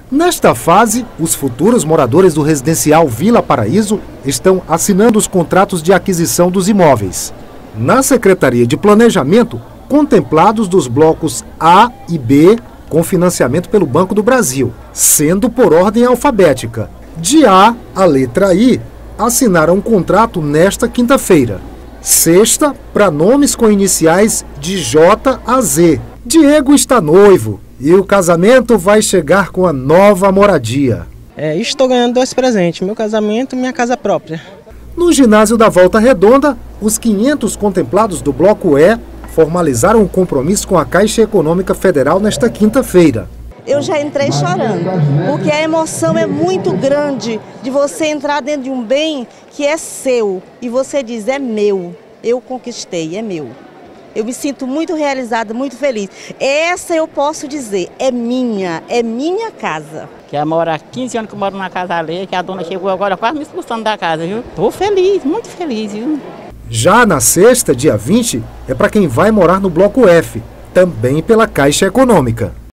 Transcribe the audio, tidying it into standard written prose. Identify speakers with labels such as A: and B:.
A: Nesta fase, os futuros moradores do residencial Vila Paraíso estão assinando os contratos de aquisição dos imóveis. Na Secretaria de Planejamento, contemplados dos blocos A e B, com financiamento pelo Banco do Brasil, sendo por ordem alfabética. De A à letra I, assinaram um contrato nesta quinta-feira. Sexta, para nomes com iniciais de J a Z. Diego está noivo e o casamento vai chegar com a nova moradia.
B: Estou ganhando 2 presentes, meu casamento e minha casa própria.
A: No ginásio da Volta Redonda, os 500 contemplados do Bloco E formalizaram um compromisso com a Caixa Econômica Federal nesta quinta-feira.
C: Eu já entrei chorando, porque a emoção é muito grande de você entrar dentro de um bem que é seu e você diz, é meu, eu conquistei, é meu. Eu me sinto muito realizada, muito feliz. Essa eu posso dizer, é minha casa.
D: Que ela mora há 15 anos que eu moro na casa alheia, que a dona chegou agora quase me expulsando da casa, viu? Estou feliz, muito feliz, viu?
A: Já na sexta, dia 20, é para quem vai morar no Bloco F, também pela Caixa Econômica.